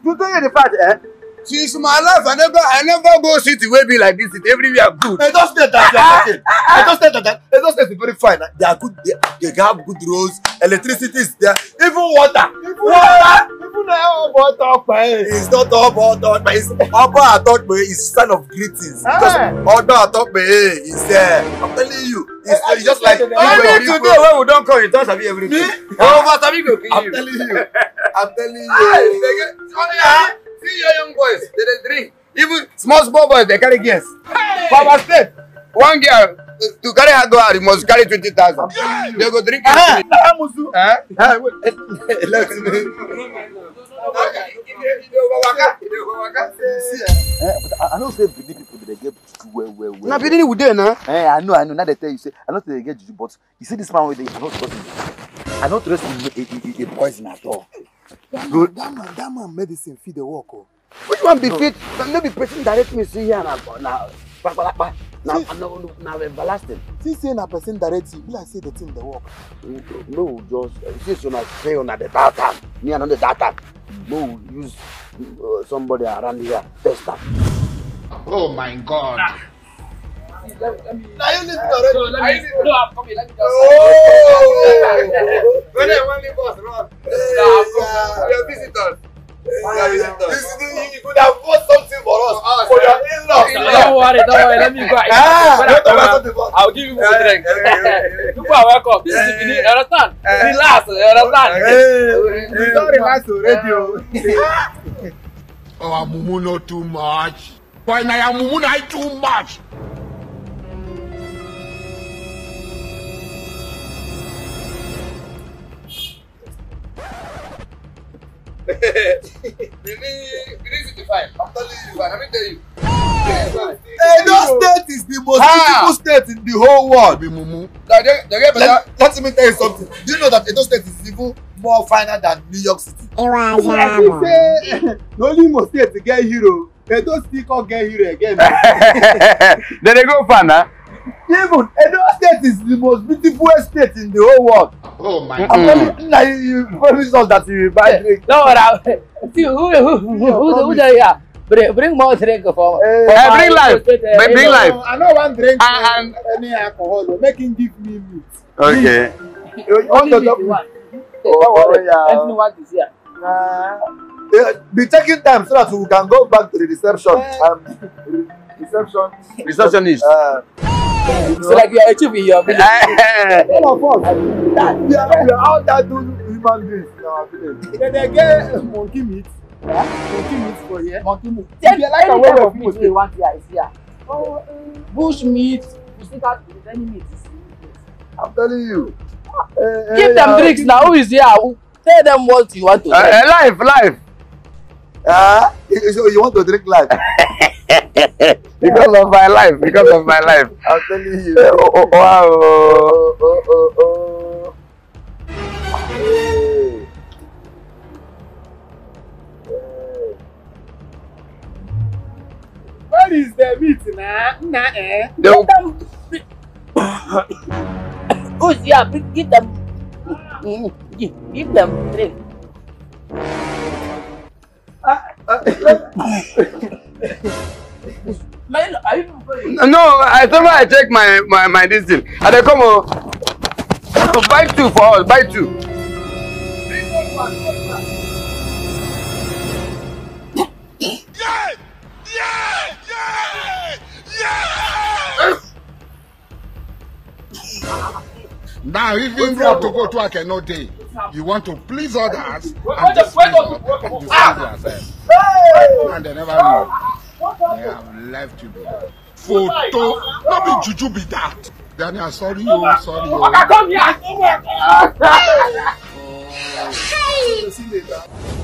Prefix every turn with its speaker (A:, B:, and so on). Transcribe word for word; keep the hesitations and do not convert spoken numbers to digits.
A: to tell you the fact, eh?
B: Since my life, I never, I never go city where be like this. It everywhere good.
A: I don't say that they are talking. I don't say that. I don't say it's very fine. They are good. They, they have good roads. Electricity is there. Even water. Even water. Even now, water. It's not all about that, but it's about I thought, but it's sign of greetings. Because although I thought, but is there. I'm telling you, it's, it's just like
B: only today when we don't call you, don't have everything. Oh, but I'm
A: telling you. I'm telling you.
B: See your young boys, they, they drink. Even small small boys, they carry gas. Papa said, one girl to carry her go out, you must carry twenty thousand. They go drink.
A: Ah,
B: huh?
A: I don't say believe people they get well, well, well.
B: Now, Bidini would do now.
A: Eh, I know, I know. Now they tell you say, I don't think they get Juju, but you see this man with the, I don't trust him. I don't trust him. A poison at all.
C: That man, that man, that man medicine feed the work. Oh.
B: Which one be no. fit? Maybe person direct me see here now. Now, now, now, now, everlasting.
C: See, say na person direct you. Be like say the thing the work.
B: No, just since you not say on the data, me and on the data. No, use uh, somebody around here test that.
D: Oh my God.
B: Nah.
A: Let me, now you listen already.
B: So let me, no, I'm coming. Let me just.
A: Oh!
B: When they want me boss, run.
A: No, I'm coming.
B: We are visitors. We are visitors.
A: You could have bought something for us. Uh, for your in-laws.
E: Don't worry, don't worry. Let me go.
A: Ah,
E: I'll give you more drink. People are welcome. This is you understand? Relax, you understand?
C: We don't relax already.
D: Oh, Mumu not too much. Why now Mumu not too much?
B: I'm telling you, let me tell you.
A: Edo State is the most beautiful state in the whole world. Let, let me tell you something. Do you know that Edo State is even more finer than New York City?
C: The only most state to get hero. Edo still can't get hero again.
B: Then they go far now.
A: Even Edo State is the most beautiful state in the whole world.
D: Oh my
A: I'm
D: God.
A: telling you, you promise us that you will buy drink.
E: Don't worry. See who who who who there here? Bring bring more drink for.
B: Uh, bring life. Bring, bring life.
C: I don't want drink
B: uh, and
C: any alcohol. Make him give me meat.
B: Okay.
A: You want to talk?
E: Oh yeah. Everyone want this here.
A: Uh, be taking time so that we can go back to the reception. Um, reception.
B: Receptionist.
A: Uh,
E: So like you are achieving your village.
A: All of us. We are, we are out there doing human beings in our village.
C: Then they get monkey meat. Monkey meat for here.
E: Monkey meat.
C: If you like a way of
E: meat we want here is here. Oh, bush meat. You see that with any meat.
A: I'm telling you.
E: Uh, Give uh, them uh, drinks now. Who is here? Tell them what you want to drink.
B: Uh, life, life.
A: Ah, uh, so you want to drink life?
B: Because of my life, because of my life.
A: I'm telling you.
B: Oh, oh, wow.
A: Oh, oh, oh, oh. Hey. Hey.
C: Where is the meat now? Nah, eh?
E: Give them. Who's here? Give them. Give, give them drink.
A: Uh, uh,
B: no, I thought I check my my my this thing. And they come on. Buy two for us. Buy two.
D: Yeah! Yeah! Yeah! Yeah! Now, even want to go to a cannot day. You want to please others and just please others. You please yourself. And they never know. They have left you behind. Photo. Not be Juju be that. Daniel, sorry you, sorry you.
E: Come here.
A: oh.